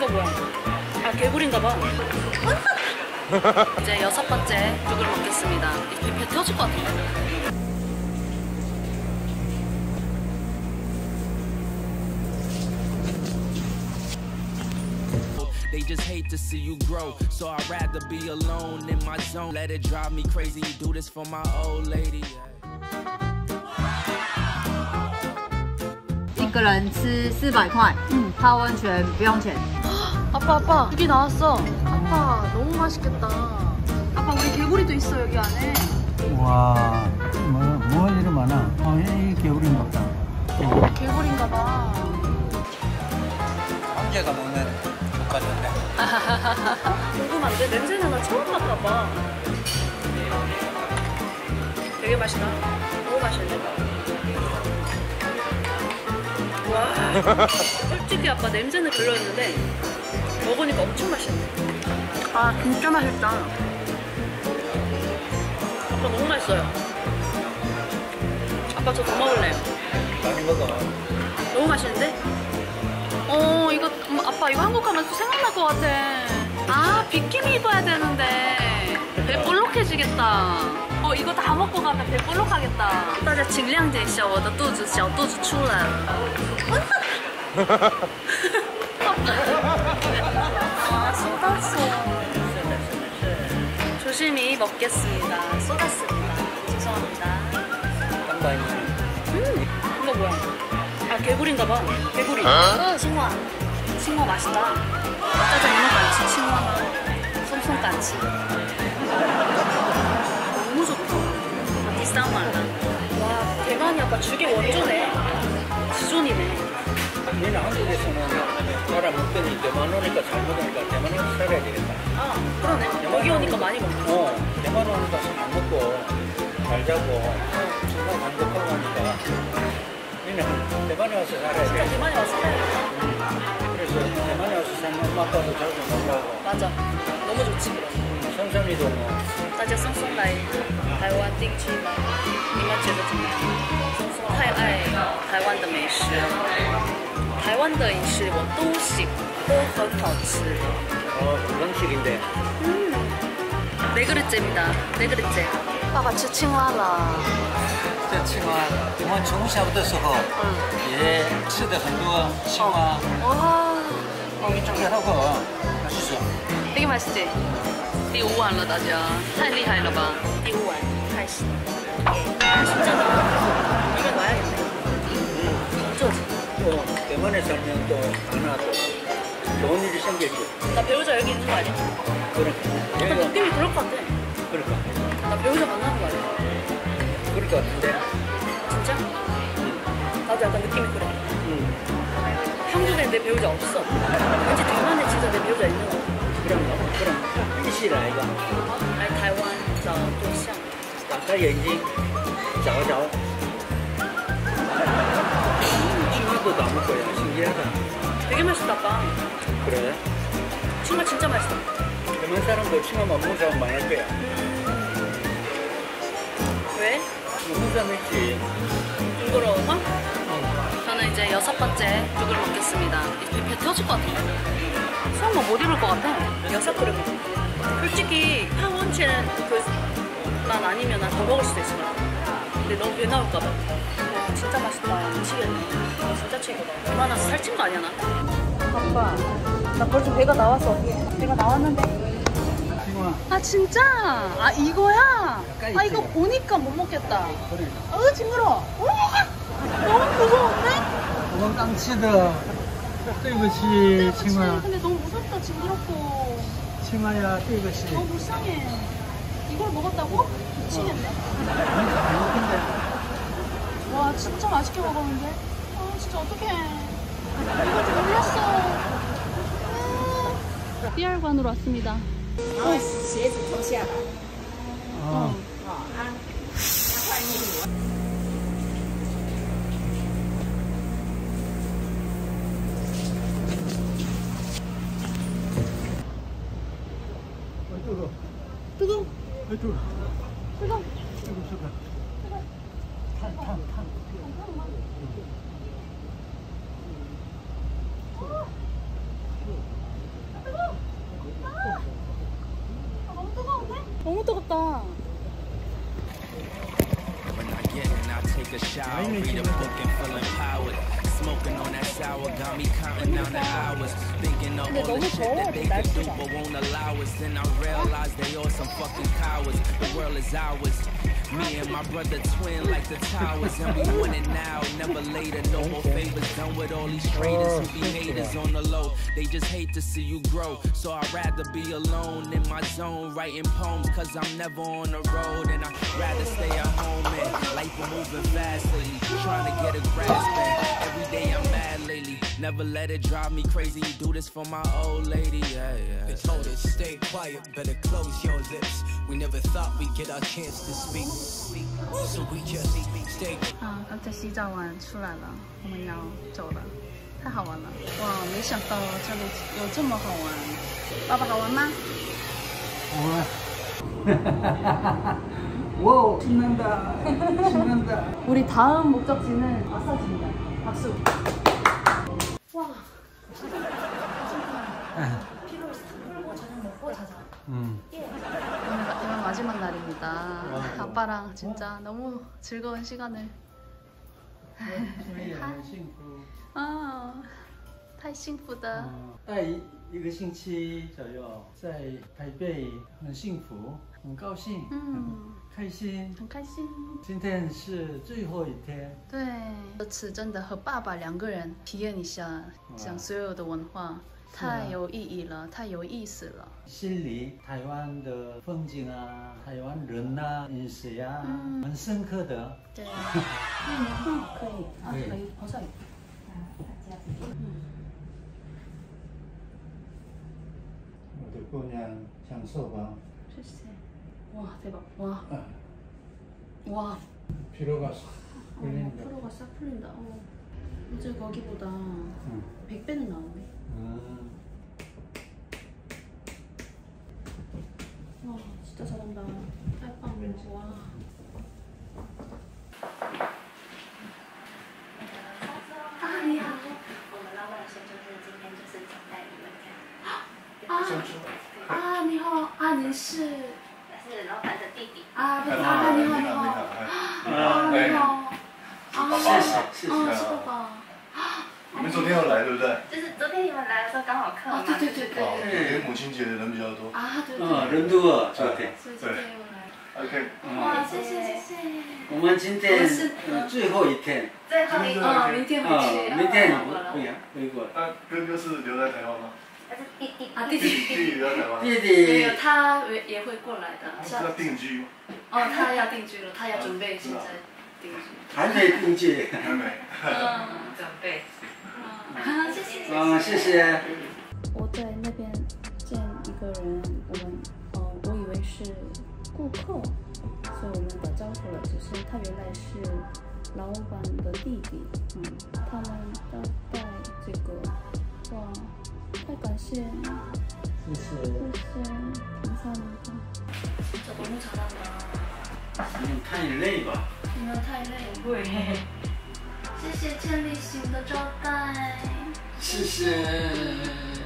이거 뭐야? 아, 개구리인가봐. 이제 6번째 죽을 먹겠습니다. 배 터질 것 같은데. They just hate to see you grow, so I'd rather be alone in my zone. Let it drive me crazy. You do this for my old lady. 一个人吃400块，泡温泉不用钱。 아빠, 여기 나왔어. 아빠, 너무 맛있겠다. 아빠, 우리 개구리도 있어, 여기 안에. 와, 뭐 이리 많아. 이 개구리인가 보다. 개구리인가 봐. 황제가 먹는 족같은데. 궁금한데? 냄새는 나 처음 맡아 봐. 되게 맛있다. 너무 맛있네. 와, 솔직히 아빠 냄새는 별로였는데 먹으니까 엄청 맛있네. 아, 진짜 맛있다. 아빠 너무 맛있어요. 아빠 저 더 먹을래요. 많이 먹어. 너무 맛있는데? 이거 아빠 이거 한국 가면 또 생각날 것 같아. 아, 비키니 입어야 되는데 배 볼록해지겠다. 이거 다 먹고 가면 배 볼록하겠다. 大家请谅解一下我的肚子小肚子出来了。 아, 쏟았어. 조심히 먹겠습니다. 쏟았습니다. 죄송합니다. 이거 뭐야? 아, 개구리인가봐. 개구리. 칭화. 칭화 맛있다. 짜장 이모까지 칭화. 솜솜까지. 너무 좋다. 비싼 말라. 와, 대만이 아빠 죽의 원조네. 지존이네. 얘는 한국에서는 잘 안 먹더니 대만 오니까 잘 먹으니까 대만 와서 살아야 되겠다. 아, 그러네. 여기 오니까 많이 먹네. 대만 오니까 잘 먹고 잘 자고 정말 행복하고 하니까 얘는 대만에 와서 살아야 돼. 진짜 대만에 와서 살아야겠다. 그래서 대만에 와서 사는 엄마 아빠도 자주 놀라고. 맞아. 너무 좋지, 그럼. 성삼이도 뭐 大家松松来台湾定居吗？你们觉得怎么样？松松太爱台湾的美食了。台湾的饮食我都喜，都很好吃。 건강식인데. 네 그릇째입니다. 네 그릇째.爸爸吃青蛙了。 这青蛙，我们从小的时候也吃的很多青蛙， 와, 쫄깃하고 맛있어. 되게 맛있지? 第5碗了，大家太厉害了吧？第5碗开始。진짜다. 이거 놔야겠네. 어쩌지? 대만에 살면 또 하나 또 좋은 일이 생겼지. 나 배우자 여기 있는 거 아니야? 그러니까. 약간 느낌이 그럴 것 같아. 그러니까. 나 배우자 만나는 거 아니야? 그럴 것 같은데. 진짜? 나도 약간 느낌이 그래. 한국에 내 배우자 없어. 왠지 대만에 진짜 내 배우자 있는 거 같아. 그럼 이시라 이거. 아니, 타이완 저对象. 打开眼睛找找. 칭화도 나올 거야. 신기하다. 되게 맛있다, 아빠. 그래? 칭화 진짜 맛있다. 대만 사람도 칭화 못 먹는 사람 많을 거야. 왜? 못 먹는 사람 있지. 징그러워서? 저는 이제 6번째 죽을 먹겠습니다. 배 터질 것 같은데? 수학만 못 입을 것 같아. 6그릇. 솔직히 파원체는 그만 아니면 난 더 먹을 수도 있을 것 같아. 근데 너무 배 나올까 봐. 와, 진짜 맛있다. 미치겠네. 진짜 최고다. 얼마나 살찐 거 아니야, 나? 아빠, 나 벌써 배가 나왔어. 배가 나왔는데. 칭화. 아, 진짜? 아, 이거야? 아, 이거 보니까 못 먹겠다. 그래. 징그러워. 너무 무서운데? 我们刚吃的对不起 칭화. 근데 너무 무섭다, 징그럽고. 칭화야 对不起. 너무 불쌍해. 이걸 먹었다고? 미치겠네. 와, 진짜 맛있게 먹었는데? 아, 진짜 어떡해. 이거 좀 올렸어. 삐알관으로 왔습니다. 鞋子脱下来。 뜨거워. 뜨거워. 뜨거워. 탄. 뜨겁다. When I get in, I take a shower, read a book and feel empowered. Smoking on that sour got me counting down the hours, thinking of all the shit that they could do but won't allow us. Then I realize they all some fucking cowards. The world is ours. Me and my brother twin like the towers, and we want it now, never later. No more favors done with all these traitors who be haters on the low. They just hate to see you grow, so I'd rather be alone in my zone, writing poems, cause I'm never on the road. And I'd rather stay at home, and life is moving fast lately, trying to get a grasp, and every day I'm mad lately. Never let it drive me crazy, you do this for my old lady, yeah. They told us stay quiet, better close your lips. We never thought we'd get our chance to speak, so we just stay. 刚才洗澡完出来了，我们要走了，太好玩了！哇，没想到这里有这么好玩。爸爸好玩吗？ 와, 신난다. 신난다. 우리 다음 목적지는 마사지입니다. 박수. 와. 피로를 싹 풀고 저녁 먹고 자자. 오늘 마지막 날입니다. 아빠랑 진짜 너무 즐거운 시간을. 아, 太幸福的。 在一个星期左右，在台北很幸福，很高兴，开心， 很开心。 今天是最后一天。 对，这次真的和爸爸2个人体验一下，讲所有的文化。 太有意义了，太有意思了。 心里台湾的风景啊，台湾人啊，饮食啊，很深刻的。 对，可以啊，可以，好像。 我的姑娘享受吧。 谢谢。哇，대박。哇。와. 피로가 싹 풀린다. 피로가 싹 풀린다. 어제 거기보다 100배는 나오네. 와, 진짜 잘한다.太棒了. 와. 你好，我们老板说就是今天就是招待你们这样。你好，您是老板的弟弟。你好，你好。你好。谢谢。是爸爸。 你们昨天有来对不对？ 就是昨天你们来的时候刚好课嘛。对。 今天母亲节的人比较多。 对。 人多，昨天。 所以今天又来。 OK。 哇，谢谢。 我们今天最后一天。 最后一天。明天回去。 明天回国。 那哥哥是留在台湾吗？ 弟弟留在台湾。 弟弟。 没有，他也会过来的。 是要定居吗？ 他要定居了，他要准备现在定居。 还没定居。 还没。 准备。 谢谢。 我在那边见一个人，我以为是顾客，所以我们打招呼了。只是他原来是老板的弟弟，他们要带这个，哇，太感谢， 谢谢， 감사합니다。这너무 잘한다。 你们太累吧？ 你们太累了。对。谢谢千里行的招待。 谢谢。